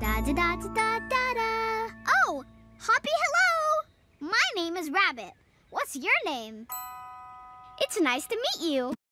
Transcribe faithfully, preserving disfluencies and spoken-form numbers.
Da da da da da da da. Oh, Hoppy, hello! My name is Rabbit. What's your name? It's nice to meet you.